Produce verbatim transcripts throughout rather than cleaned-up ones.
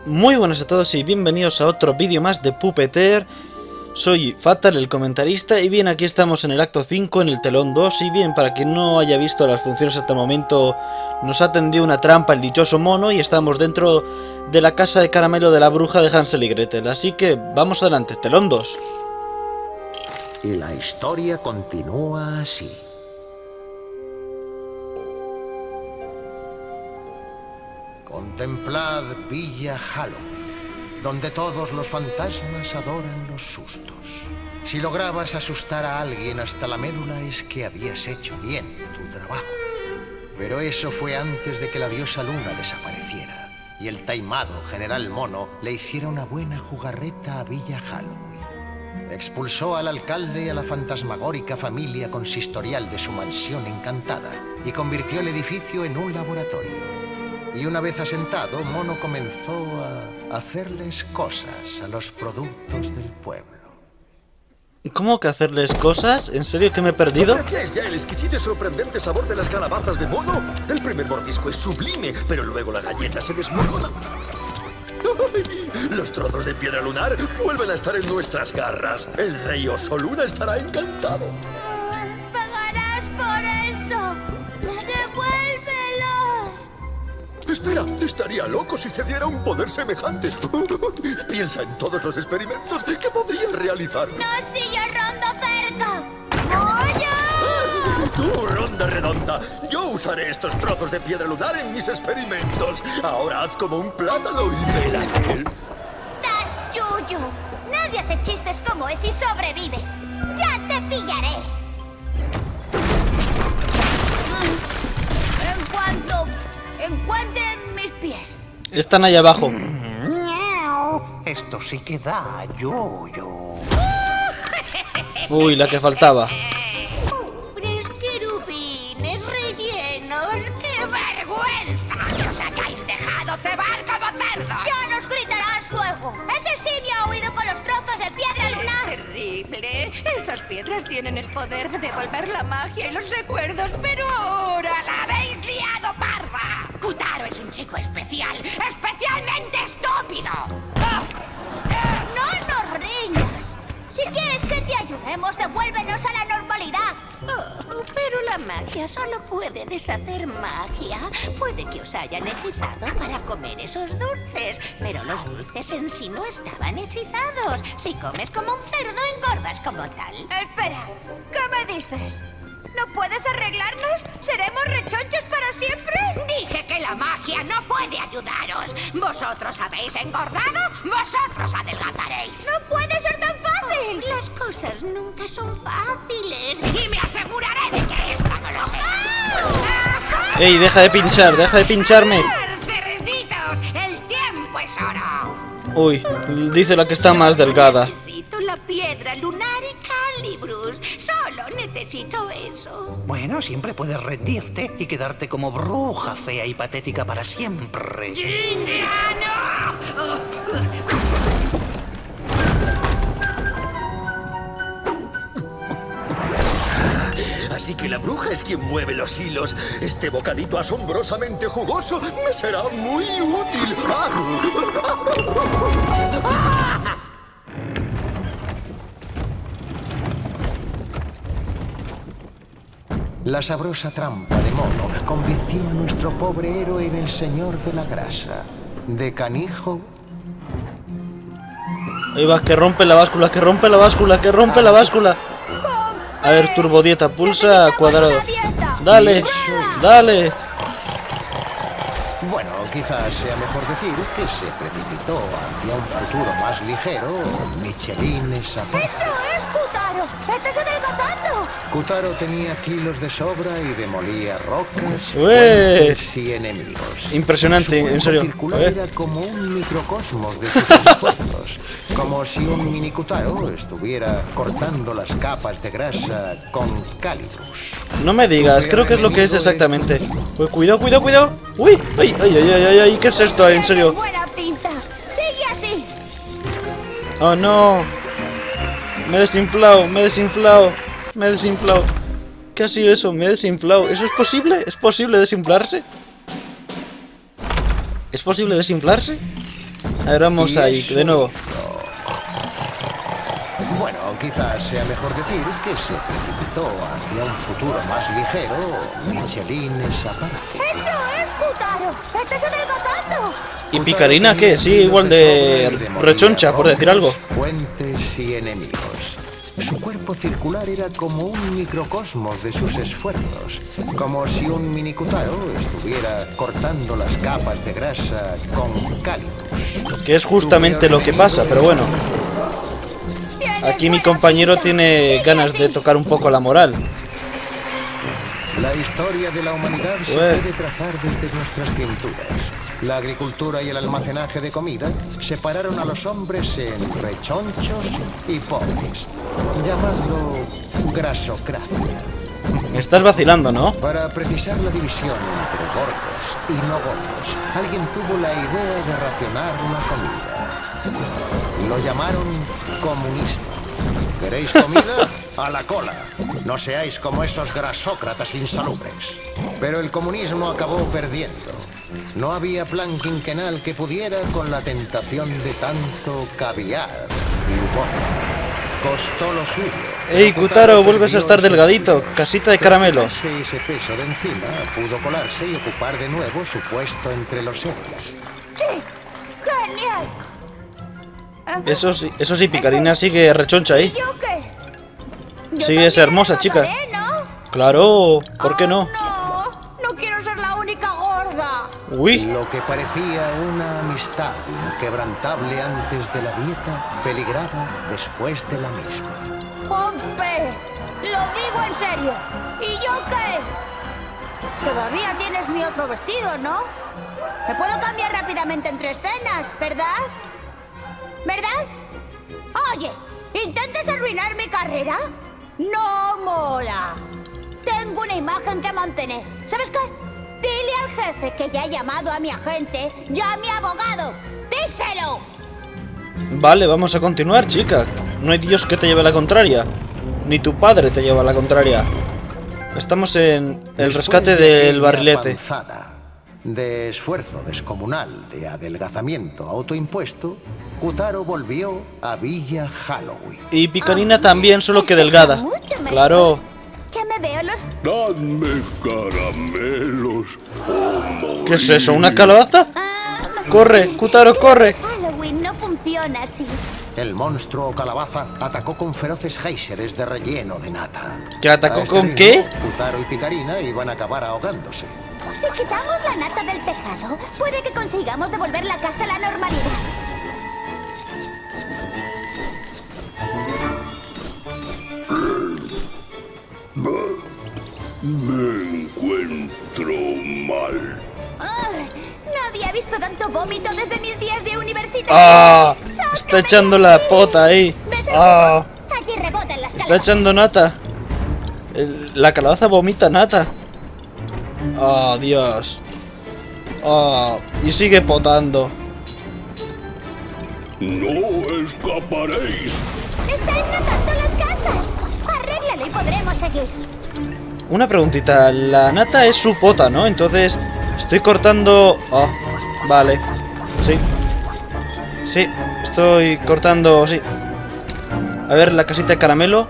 Muy buenas a todos y bienvenidos a otro vídeo más de Puppeteer. Soy Fatal, el comentarista, y bien, aquí estamos en el acto cinco, en el telón dos. Y bien, para quien no haya visto las funciones hasta el momento, nos ha tendido una trampa el dichoso mono y estamos dentro de la casa de caramelo de la bruja de Hansel y Gretel. Así que vamos adelante, telón dos. Y la historia continúa así. Contemplad Villa Halloween, donde todos los fantasmas adoran los sustos. Si lograbas asustar a alguien hasta la médula es que habías hecho bien tu trabajo. Pero eso fue antes de que la diosa Luna desapareciera y el taimado General Mono le hiciera una buena jugarreta a Villa Halloween. Expulsó al alcalde y a la fantasmagórica familia consistorial de su mansión encantada y convirtió el edificio en un laboratorio. Y una vez asentado, Mono comenzó a hacerles cosas a los productos del pueblo. ¿Cómo que hacerles cosas? ¿En serio que me he perdido? ¿Apreciáis ya el exquisito y sorprendente sabor de las calabazas de Mono? El primer mordisco es sublime, pero luego la galleta se desmorona. Los trozos de piedra lunar vuelven a estar en nuestras garras. El rey Oso Luna estará encantado. ¡Pagarás por esto! ¡Devuélvelos! Espera, estaría loco si cediera un poder semejante. Piensa en todos los experimentos que podría realizar. ¡No, si yo rondo cerca! ¡Oye! Tú, Ronda Redonda, yo usaré estos trozos de piedra lunar en mis experimentos. Ahora haz como un plátano y pélate. ¡Das yuyu! Nadie hace chistes como ese y sobrevive. ¡Ya te pillaré! En cuanto encuentren mis pies. Están ahí abajo. Esto sí que da yuyu. Uy, la que faltaba. ¡Pobres querubines rellenos! ¡Qué vergüenza! ¡Que os hayáis dejado cebar como cerdos! ¡Ya nos gritarás luego! ¡Ese simio ha huido con los trozos de piedra lunar! ¡Terrible! Esas piedras tienen el poder de devolver la magia y los recuerdos, pero ahora la habéis liado parda. Kutaro es un chico especial, especialmente estúpido. ¡No nos riñas! Si quieres que te ayudemos, devuélvenos a la normalidad. Oh, pero la magia solo puede deshacer magia. Puede que os hayan hechizado para comer esos dulces, pero los dulces en sí no estaban hechizados. Si comes como un cerdo, engordas como tal. Espera, ¿qué me dices? ¿No puedes arreglarnos? ¿Seremos rechonchos para siempre? Dije que la magia no puede ayudaros. ¿Vosotros habéis engordado? ¡Vosotros adelgazaréis! ¡No puede ser tan fácil! Las cosas nunca son fáciles. Y me aseguraré de que esta no lo sea. Ey, deja de pinchar, deja de pincharme. ¡Cerditos! ¡El tiempo es oro! Uy, dice la que está más delgada. Necesito la piedra lunar y Calibrus. Solo necesito eso. Bueno, siempre puedes rendirte y quedarte como bruja fea y patética para siempre. ¡Indiano! Así que la bruja es quien mueve los hilos. Este bocadito asombrosamente jugoso me será muy útil. La sabrosa trampa de Mono convirtió a nuestro pobre héroe en el señor de la grasa. De canijo. Ahí va, que rompe la báscula, que rompe la báscula, que rompe la báscula. A ver, turbodieta, pulsa cuadrado. Dale, dale. Bueno, quizás sea mejor decir que se precipitó hacia un futuro más ligero. Michelin es ¡Eso es, Kutaro! ¡Estás adelgazando! Kutaro tenía kilos de sobra y demolía rocas, Ué. puentes y enemigos. Impresionante, Su cuerpo en serio. circular Eh. era como un microcosmos de sus esfuerzos. Como si un mini Kutaro estuviera cortando las capas de grasa con Calibrus. No me digas, creo que es lo que es exactamente. Uy, cuidado, cuidado, cuidado. Uy, ay, ay, ay, ay, ay, ¿qué es esto? En serio. Buena pinta. Sigue así. Oh no. Me he desinflado, me he desinflado, me he desinflado. ¿Qué ha sido eso? Me he desinflado. ¿Eso es posible? ¿Es posible desinflarse? ¿Es posible desinflarse? A ver, vamos Y ahí, eso de nuevo. hizo. Bueno, quizás sea mejor decir que se precipitó hacia un futuro más ligero, Michelines aparte. ¡Eso es, Kutaro! ¡Estás adelgazando! ¿Y Picarina qué? Sí, igual de rechoncha, por decir algo. Puentes y enemigos. Su cuerpo circular era como un microcosmos de sus esfuerzos, como si un mini Kutaro estuviera cortando las capas de grasa con cálidos. Que es justamente lo que pasa, pero bueno. Aquí mi compañero tiene ganas de tocar un poco la moral. La historia de la humanidad se Ué. puede trazar desde nuestras cinturas. La agricultura y el almacenaje de comida separaron a los hombres en rechonchos y pobres, llamando grasocracia. Me estás vacilando, ¿no? Para precisar la división entre gordos y no gordos, alguien tuvo la idea de racionar la comida. Lo llamaron comunismo. ¿Queréis comida? A la cola. No seáis como esos grasócratas insalubres. Pero el comunismo acabó perdiendo. No había plan quinquenal que pudiera con la tentación de tanto caviar y bozo. Costó lo suyo. Ey, Kutaro, vuelves a estar delgadito. Casita de caramelo. Tras quitarse ese peso de encima, pudo colarse y ocupar de nuevo su puesto entre los héroes. ¡Sí! ¡Genial! Eso sí, eso sí, Picarina sigue rechoncha ¿Y ahí. yo qué? Yo Sí, es también hermosa, chica. adelgazaré, ¿no? Claro, ¿por qué no? Oh, no, no quiero ser la única gorda. Uy, Lo que parecía una amistad inquebrantable antes de la dieta, peligraba después de la misma. ¡Hombre! Lo digo en serio. ¿Y yo qué? Todavía tienes mi otro vestido, ¿no? Me puedo cambiar rápidamente entre escenas, ¿verdad? ¿Verdad? Oye, ¿intentes arruinar mi carrera? ¡No mola! Tengo una imagen que mantener. ¿Sabes qué? Dile al jefe que ya he llamado a mi agente y a mi abogado. ¡Díselo! vale, vamos a continuar, chica. No hay Dios que te lleve la contraria. Ni tu padre te lleva la contraria. Estamos en el Después rescate de del aquella barrilete. panzada, de esfuerzo descomunal de adelgazamiento autoimpuesto, Kutaro volvió a Villa Halloween. Y Picarina Ah, también, solo que esto está delgada. mucho mejor. Claro. Ya me veo los... Dadme caramelos. ¿Qué es eso? ¿Una calabaza? Ah, Corre, Kutaro, corre. Halloween no funciona así. El monstruo calabaza atacó con feroces géiseres de relleno de nata. ¿Que atacó A este con ritmo, qué? Kutaro y Picarina iban a acabar ahogándose. Si quitamos la nata del tejado, puede que consigamos devolver la casa a la normalidad. Me encuentro mal. Ay, no había visto tanto vómito desde mis días de universidad. ¡Ah! ¡Sácame Está echando de la aquí! pota ahí. ¿Ves el ¡Ah! jugo? Allí rebotan las Está calabazas. echando nata. El- la calabaza vomita nata. ¡Ah, Dios! ¡Ah! Y sigue potando. No escaparéis. Están inundando las casas. Arréglalo y podremos seguir. Una preguntita. La nata es su pota, ¿no? Entonces estoy cortando... Ah, vale. Sí. Sí, estoy cortando... Sí. A ver, la casita de caramelo.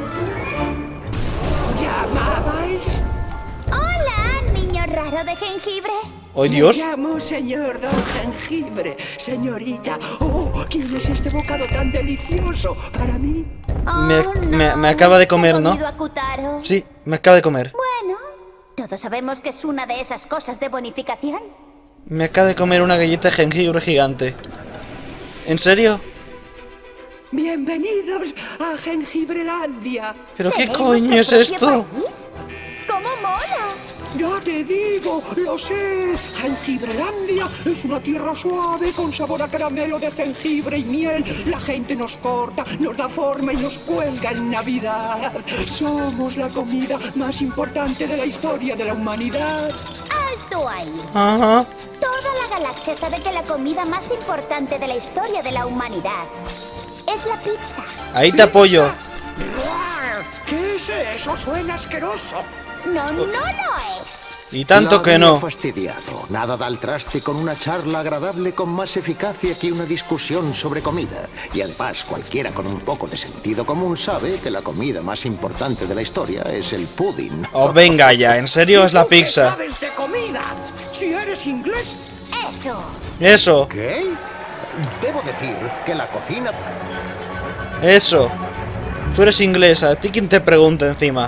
¿Llamabais? Hola, niño raro de jengibre. ¡Oh, Dios! Me llamo señor Don Jengibre. Señorita, oh, ¿quién es este bocado tan delicioso para mí? Me- Oh, me- no, me acaba de se ha comer, ¿no? comido a Kutaro. Sí, me acaba de comer. Bueno, todos sabemos que es una de esas cosas de bonificación. Me acaba de comer una galleta de jengibre gigante. ¿En serio? Bienvenidos a Jengibrelandia. ¿Pero qué ¿Tenéis coño es vuestro propio esto? país? ¿Cómo mola? Ya te digo, lo sé. Jengibrelandia es una tierra suave con sabor a caramelo de jengibre y miel. La gente nos corta, nos da forma y nos cuelga en Navidad. Somos la comida más importante de la historia de la humanidad. Alto ahí. Ajá. Toda la galaxia sabe que la comida más importante de la historia de la humanidad es la pizza. Ahí te apoyo. ¿Qué es eso? Suena asqueroso. No, no lo es. Y tanto La que había no. fastidiado. Nada da al traste con una charla agradable con más eficacia que una discusión sobre comida. Y además, cualquiera con un poco de sentido común sabe que la comida más importante de la historia es el pudding. Oh, venga ya, ¿en serio es la ¿Tú qué pizza? sabes de comida? Si eres inglés, Eso. Eso, ¿Qué? Debo decir que la cocina... eso. Tú eres inglesa, ¿a ti quién te pregunta encima?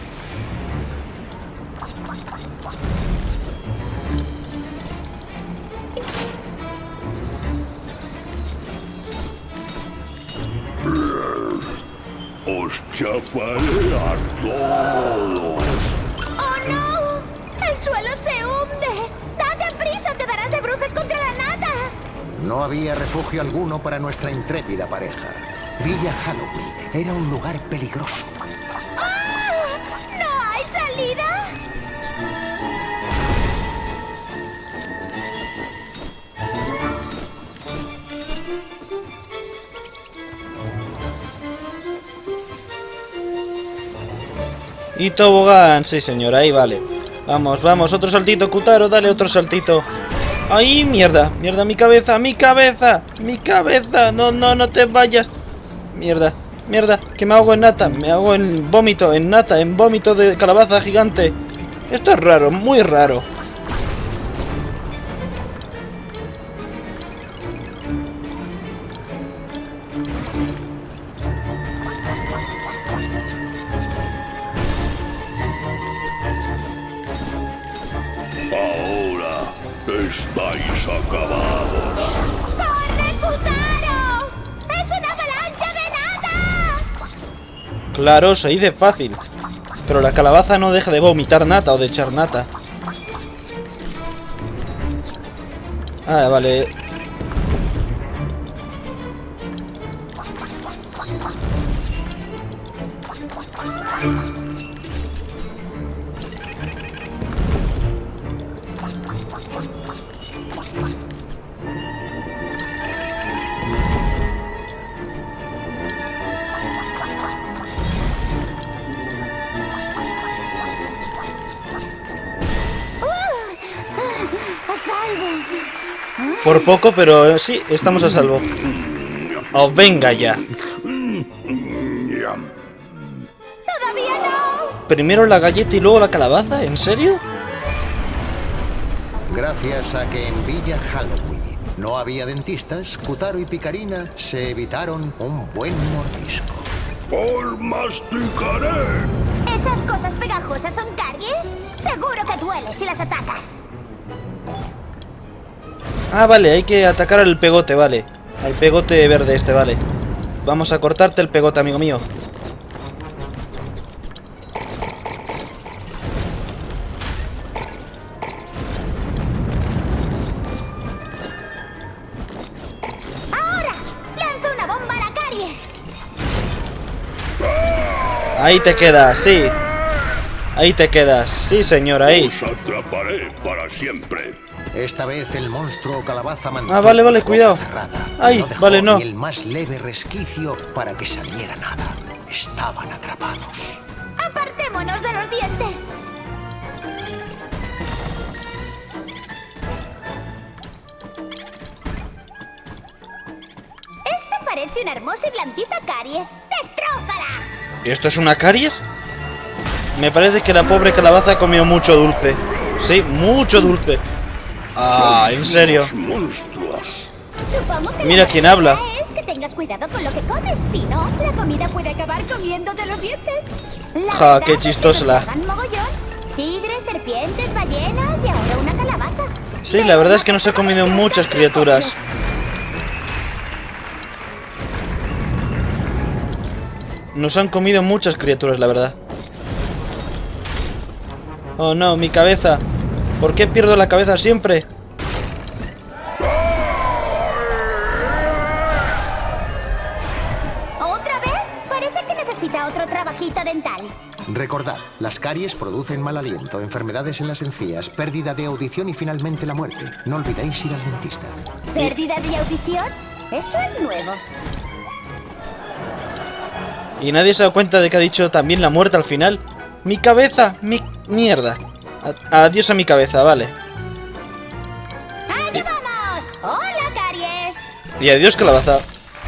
Os chafaré a todos. ¡Oh, no! ¡El suelo se hunde! ¡Date prisa! ¡Te darás de bruces contra la nata! No había refugio alguno para nuestra intrépida pareja. Villa Halloween era un lugar peligroso. ¡Ah! ¿No hay salida? Y tobogán, sí señor, ahí vale. Vamos, vamos, otro saltito, Kutaro, dale otro saltito. ¡Ay, mierda! ¡Mierda, mi cabeza! ¡Mi cabeza! ¡Mi cabeza! No, no, no te vayas. Mierda, mierda, que me hago en nata. Me hago en vómito, en nata, en vómito de calabaza gigante. Esto es raro, muy raro. Ahora estáis acabados. ¡Corre, Kutaro! ¡Es una avalancha de nata! Claro, se dice fácil. Pero la calabaza no deja de vomitar nata o de echar nata. Ah, vale. ¡A salvo! Por poco, pero eh, sí, estamos a salvo. Oh, venga ya. ¡Todavía no! Primero la galleta y luego la calabaza, ¿en serio? Gracias a que en Villa Halloween no había dentistas, Kutaro y Picarina se evitaron un buen mordisco. Os masticaré. ¿Esas cosas pegajosas son caries? Seguro que duele si las atacas. Ah, vale, hay que atacar al pegote, vale. Al pegote verde este, vale. Vamos a cortarte el pegote, amigo mío. ¡Ahora! ¡Lanza una bomba a la caries! Ahí te quedas, sí. Ahí te quedas, sí señor, ahí. Os atraparé para siempre. Esta vez el monstruo calabaza mantuvo Ah, vale, vale, la boca cuidado. cerrada. Ay, no dejó vale, no. ni el más leve resquicio para que saliera nada. Estaban atrapados. ¡Apartémonos de los dientes! Esta parece una hermosa y blandita caries. ¡Destrózala! ¿Esto es una caries? Me parece que la pobre calabaza ha comido mucho dulce. Sí, mucho dulce. Ah, en serio. Sois monstruos. Supongo que Mira la quién regla habla. es que tengas cuidado con lo que comes. Si no, la comida puede acabar comiéndote los dientes. La Ja, verdad qué es que chistosa nos la- tragan mogollón. Tigres, serpientes, ballenas y ahora una calabaza. Sí, la verdad es que nos he comido muchas criaturas. Nos han comido muchas criaturas, la verdad. Oh no, mi cabeza. ¿Por qué pierdo la cabeza siempre? ¿Otra vez? Parece que necesita otro trabajito dental. Recordad, las caries producen mal aliento, enfermedades en las encías, pérdida de audición y finalmente la muerte. No olvidéis ir al dentista. ¿Pérdida de audición? Esto es nuevo. Y nadie se da cuenta de que ha dicho también la muerte al final. ¡Mi cabeza! ¡Mi mierda! A- adiós a mi cabeza, vale. ¡Allá vamos! ¡Hola, Caries! Y adiós calabaza.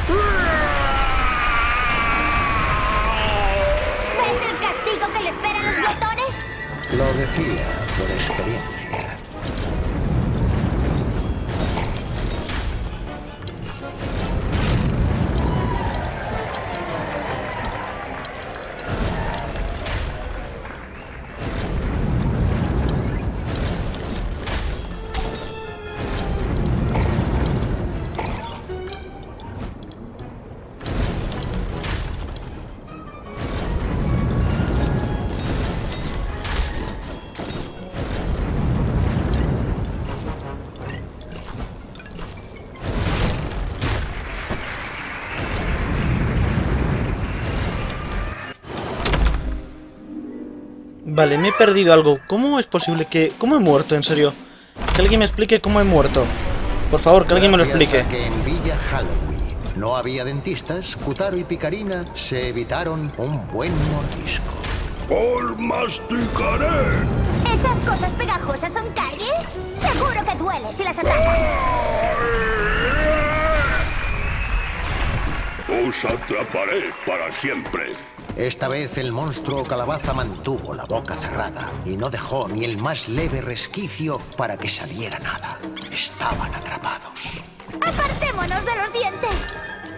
¿Ves el castigo que le espera a los glotones? Lo decía por experiencia. Vale, me he perdido algo. ¿Cómo es posible que... ¿Cómo he muerto, en serio? Que alguien me explique cómo he muerto. Por favor, que alguien me lo Gracias explique. a que en Villa Halloween no había dentistas, Kutaro y Picarina se evitaron un buen mordisco. ¡Os masticaré! ¿Esas cosas pegajosas son caries? Seguro que duele si las atacas. ¡Os atraparé para siempre! Esta vez el monstruo calabaza mantuvo la boca cerrada y no dejó ni el más leve resquicio para que saliera nada. Estaban atrapados. ¡Apartémonos de los dientes!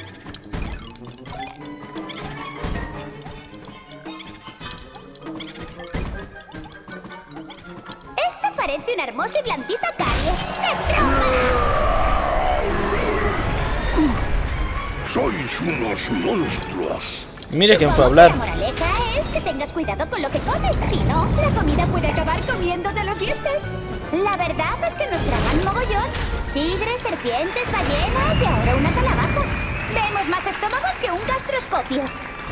Esta parece una hermosa y blandita caries. ¡Destroza! ¡Sois unos monstruos! Mire quién fue a Supongo hablar. que la moraleja es que tengas cuidado con lo que comes. Si no, la comida puede acabar comiéndote los dientes. La verdad es que nos tragan mogollón. Tigres, serpientes, ballenas y ahora una calabaza. Vemos más estómagos que un gastroscopio.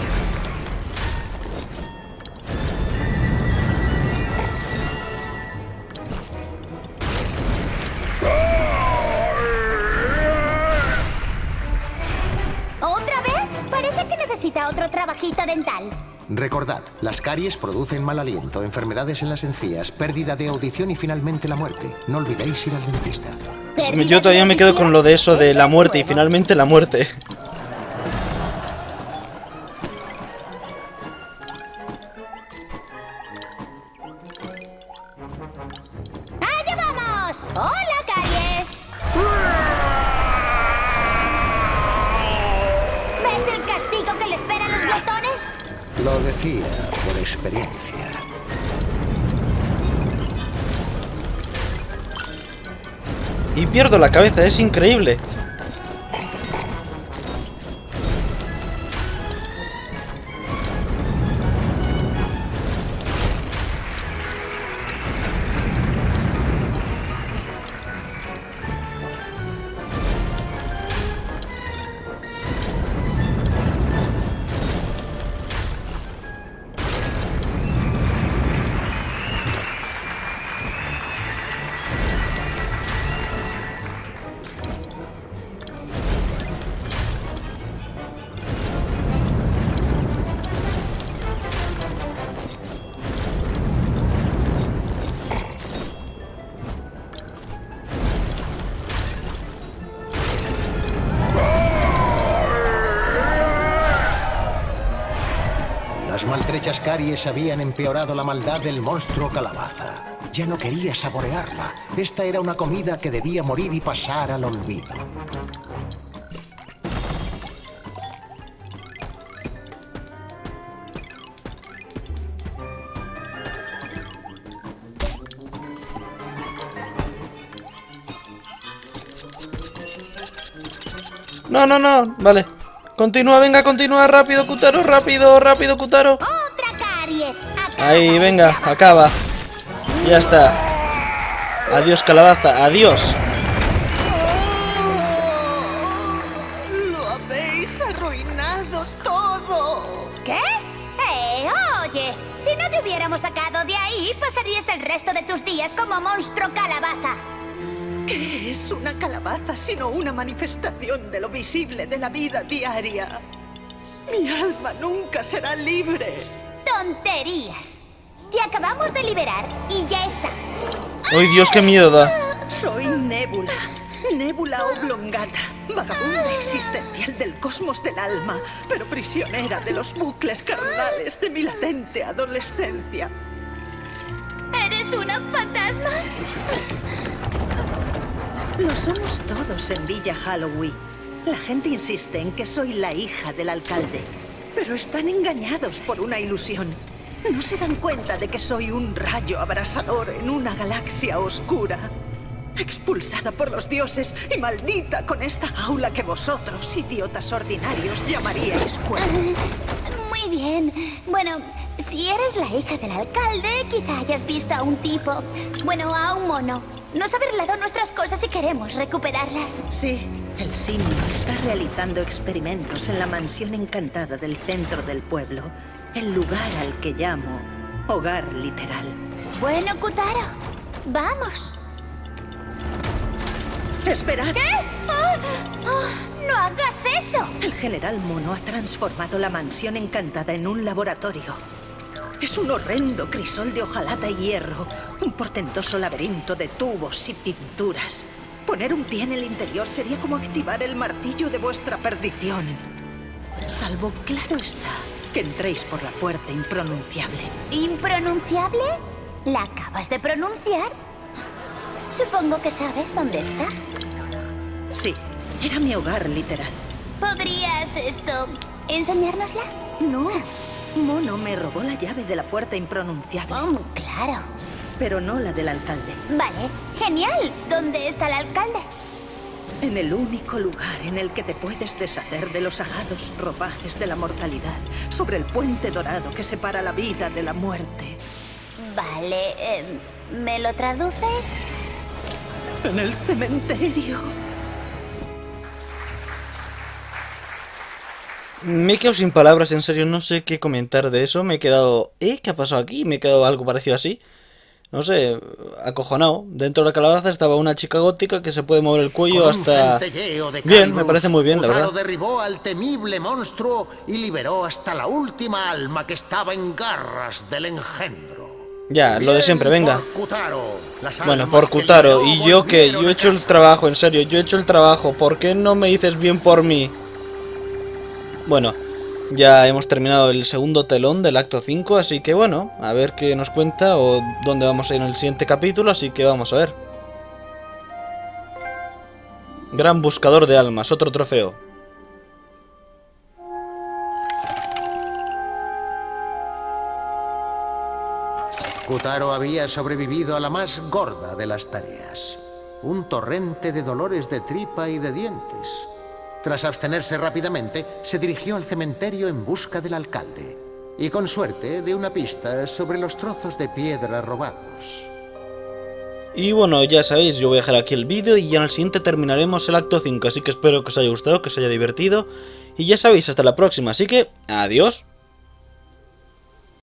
¿Otra vez? Parece que necesita otro trabajito dental. Recordad, las caries producen mal aliento, enfermedades en las encías, pérdida de audición y finalmente la muerte. No olvidéis ir al dentista. Yo todavía me quedo con lo de eso de Esto la es muerte y nuevo. finalmente la muerte. ¡Allá vamos! ¡Hola, caries! ¿Ves el castigo que le espera a los glotones? Lo decía por experiencia. Y pierdo la cabeza, es increíble. Las maltrechas caries habían empeorado la maldad del monstruo calabaza. Ya no quería saborearla. Esta era una comida que debía morir y pasar al olvido. No, no, no, vale. Continúa, venga, continúa, rápido, Kutaro, rápido, rápido, Kutaro. ¡Otra caries! Acaba Ahí, el venga, trabajo. acaba. Ya está. Adiós, calabaza, adiós. Lo habéis arruinado todo. ¿Qué? Eh, oye, si no te hubiéramos sacado de ahí, pasarías el resto de tus días como monstruo calabaza. ¿Qué es una calabaza sino una manifestación de lo visible de la vida diaria? Mi alma nunca será libre. ¡Tonterías! Te acabamos de liberar y ya está. ¡Ay, Dios, qué miedo da! Soy Nébula. Nébula oblongata, vagabunda existencial del cosmos del alma, pero prisionera de los bucles carnales de mi latente adolescencia. ¿Eres una fantasma? Lo somos todos en Villa Halloween. La gente insiste en que soy la hija del alcalde, pero están engañados por una ilusión. No se dan cuenta de que soy un rayo abrasador en una galaxia oscura, expulsada por los dioses y maldita con esta jaula que vosotros, idiotas ordinarios, llamaríais cuerpo. Muy bien. Bueno, si eres la hija del alcalde, quizá hayas visto a un tipo, bueno, a un mono. Nos ha burlado nuestras cosas y queremos recuperarlas. Sí, el simio está realizando experimentos en la mansión encantada del centro del pueblo, el lugar al que llamo hogar literal. Bueno, Kutaro, vamos. ¡Esperad! ¿Qué? ¡Oh! ¡Oh! ¡No hagas eso! El general Mono ha transformado la mansión encantada en un laboratorio. Es un horrendo crisol de hojalata y hierro, un portentoso laberinto de tubos y pinturas. Poner un pie en el interior sería como activar el martillo de vuestra perdición. Salvo, claro está, que entréis por la puerta impronunciable. ¿Impronunciable? ¿La acabas de pronunciar? Supongo que sabes dónde está. Sí, era mi hogar literal. ¿Podrías, esto, enseñárnosla? No, Mono me robó la llave de la puerta impronunciable. Oh, claro. Pero no la del alcalde. Vale, genial. ¿Dónde está el alcalde? En el único lugar en el que te puedes deshacer de los ajados ropajes de la mortalidad, sobre el puente dorado que separa la vida de la muerte. Vale, eh, ¿me lo traduces? En el cementerio. Me he quedado sin palabras, en serio, no sé qué comentar de eso. Me he quedado... ¿Eh? ¿Qué ha pasado aquí? Me he quedado algo parecido así. No sé, acojonado. Dentro de la calabaza estaba una chica gótica que se puede mover el cuello Con hasta... un centelleo de Bien, Calibros, me parece muy bien, la Kutaro verdad. derribó al temible monstruo y liberó hasta la última alma que estaba en garras del engendro. Ya, lo de siempre, Bien venga. por Kutaro. Las Bueno, almas por que Kutaro. liberó ¿Y yo qué? volvieron Yo he a hecho el casa. trabajo, en serio. Yo he hecho el trabajo. ¿Por qué no me dices bien por mí? Bueno, ya hemos terminado el segundo telón del acto cinco, así que bueno, a ver qué nos cuenta o dónde vamos a ir en el siguiente capítulo, así que vamos a ver. Gran buscador de almas, otro trofeo. Kutaro había sobrevivido a la más gorda de las tareas. Un torrente de dolores de tripa y de dientes. Tras abstenerse rápidamente, se dirigió al cementerio en busca del alcalde. Y con suerte de una pista sobre los trozos de piedra robados. Y bueno, ya sabéis, yo voy a dejar aquí el vídeo y ya en el siguiente terminaremos el acto cinco, así que espero que os haya gustado, que os haya divertido. Y ya sabéis, hasta la próxima, así que adiós.